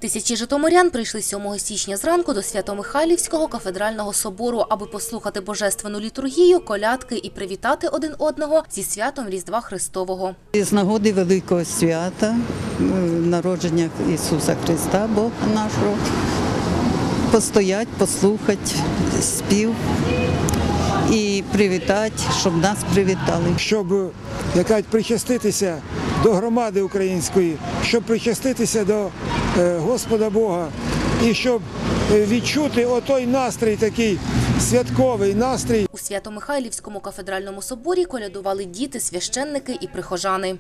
Тисячі житомирян прийшли 7 січня зранку до Свято-Михайлівського кафедрального собору, аби послухати божественну літургію, колядки і привітати один одного зі святом Різдва Христового. З нагоди великого свята, народження Ісуса Христа, Бога нашого, постоять, послухати спів і привітати, щоб нас привітали. Щоб причаститися до громади української, щоб причаститися до Господа Бога і щоб відчути отой настрій, такий святковий настрій. У Свято-Михайлівському кафедральному соборі колядували діти, священники і прихожани.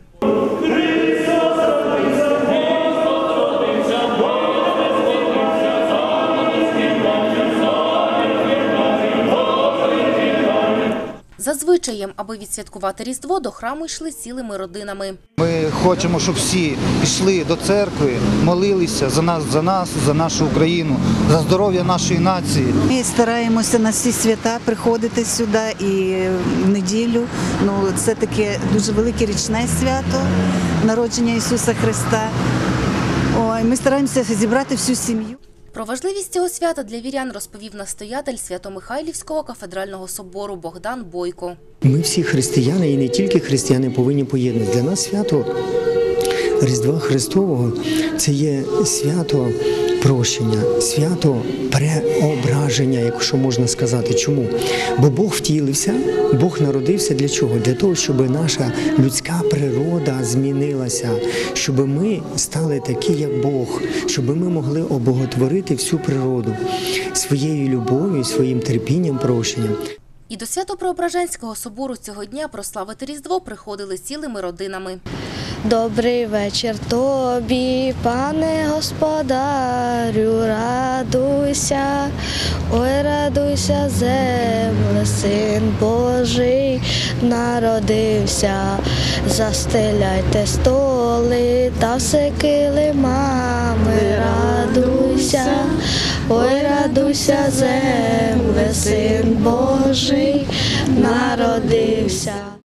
За звичаєм, аби відсвяткувати Різдво, до храму йшли цілими родинами. Ми хочемо, щоб всі йшли до церкви, молилися за нас, за нашу Україну, за здоров'я нашої нації. Ми стараємося на всі свята приходити сюди і в неділю. Це таке дуже велике річне свято, народження Ісуса Христа. Ми стараємося зібрати всю сім'ю. Про важливість цього свята для вірян розповів настоятель Свято-Михайлівського кафедрального собору Богдан Бойко. Ми всі християни і не тільки християни повинні поєднати. Для нас свято Різдва Христового – це є свято прощення, свято преображення, якщо можна сказати. Чому? Бо Бог втілився, Бог народився для чого? Для того, щоб наша людська природа змінилася, щоб ми стали такі, як Бог, щоб ми могли обоготворити всю природу своєю любов'ю, своїм терпінням, прощенням. І до Свято-Преображенського собору цього дня прославити Різдво приходили цілими родинами. Добрий вечір тобі, пане господарю, радуйся, ой, радуйся, земле, син Божий народився. Застеляйте столи та все килимами, радуйся, ой, радуйся, земле, син Божий народився.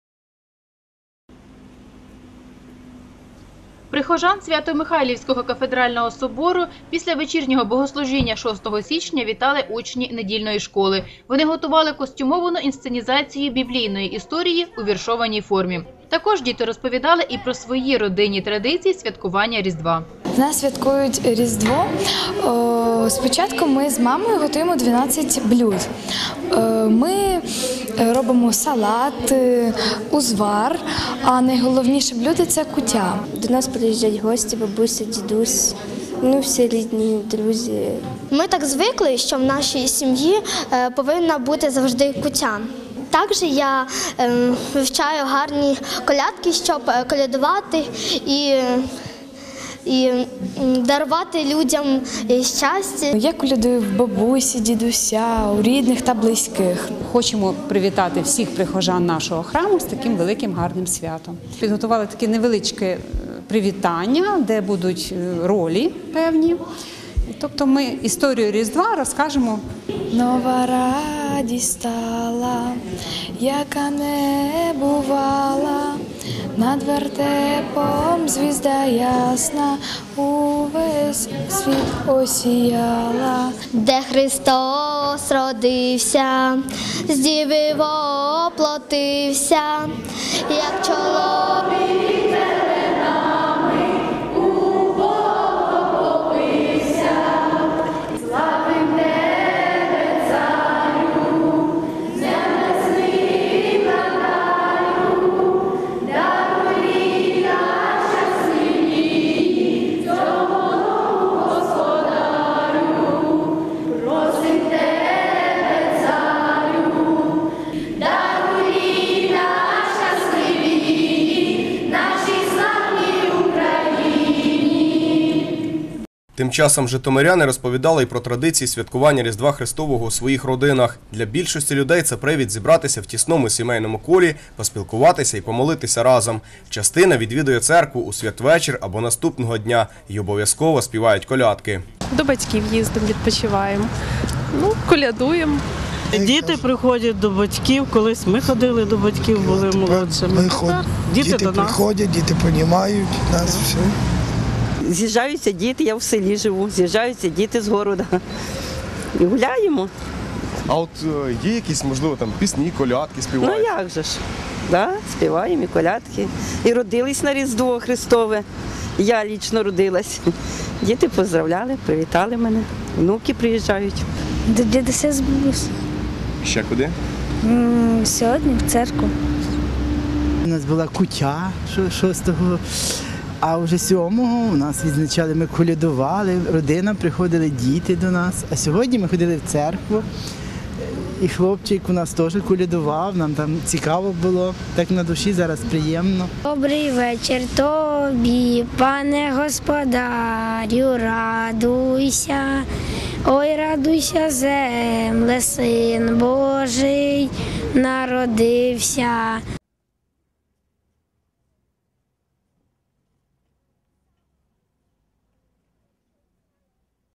Прихожан Свято-Михайлівського кафедрального собору після вечірнього богослужіння 6 січня вітали учні недільної школи. Вони готували костюмовану інсценізацію біблійної історії у віршованій формі. Також діти розповідали і про свої родинні традиції святкування Різдва. У нас святкують Різдво. Спочатку ми з мамою готуємо 12 блюд. Ми робимо салат, узвар, а найголовніше блюдо – це куття. До нас приїжджають гості, бабуся, дідусь, всі рідні, друзі. Ми так звикли, що в нашій сім'ї повинна бути завжди куття. Також я вивчаю гарні колядки, щоб колядувати і дарувати людям щастя. Я колядую в бабусі, дідуся, у рідних та близьких. Хочемо привітати всіх прихожан нашого храму з таким великим гарним святом. Підготували таке невеличке привітання, де будуть ролі певні. Тобто ми історію Різдва розкажемо. Нова радість стала, яка не бувала, над вертепом звізда ясна увесь світ осіяла. Де Христос родився, з діви воплотився, як чоловік. Тим часом житомиряни розповідали й про традиції святкування Різдва Христового у своїх родинах. Для більшості людей це привід зібратися в тісному сімейному колі, поспілкуватися і помолитися разом. Частина відвідує церкву у святвечір або наступного дня і обов'язково співають колядки. До батьків їздимо, відпочиваємо, колядуємо. Діти приходять до батьків, колись ми ходили до батьків, були молодшими. Діти приходять, діти розуміють нас все. з'їжджаються діти, я в селі живу, з'їжджаються діти з города. І гуляємо. А от є якісь, можливо, там пісні, колядки співають? Ну як же ж, да, співаємо і колядки. І родились на Різдво Христове. Я лічно родилась. Діти поздравляли, привітали мене. Внуки приїжджають. До дідуся з бабусею. Ще куди? Сьогодні в церкву. У нас була куття 6-го, а вже 7-го у нас відзначали, ми колядували, родина, приходили діти до нас. А сьогодні ми ходили в церкву, і хлопчик у нас теж колядував, нам там цікаво було, так на душі зараз приємно. Добрий вечір тобі, пане господарю, радуйся. Ой, радуйся, земле, син Божий народився.